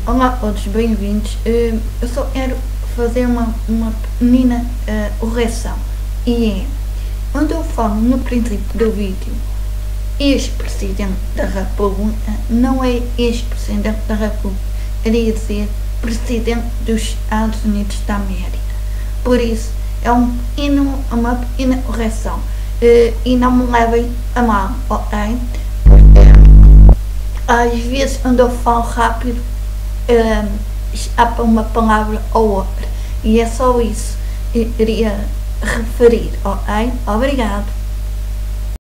Olá a todos, bem-vindos. Eu só quero fazer uma pequenina correção. E é, quando eu falo no princípio do vídeo, ex-presidente da República, não é ex-presidente da República, queria dizer presidente dos Estados Unidos da América. Por isso, é uma pequena correção. E não me levem a mal, ok? Às vezes, quando eu falo rápido, escapa uma palavra ou outra. E é só isso que eu queria referir, ok? Obrigado.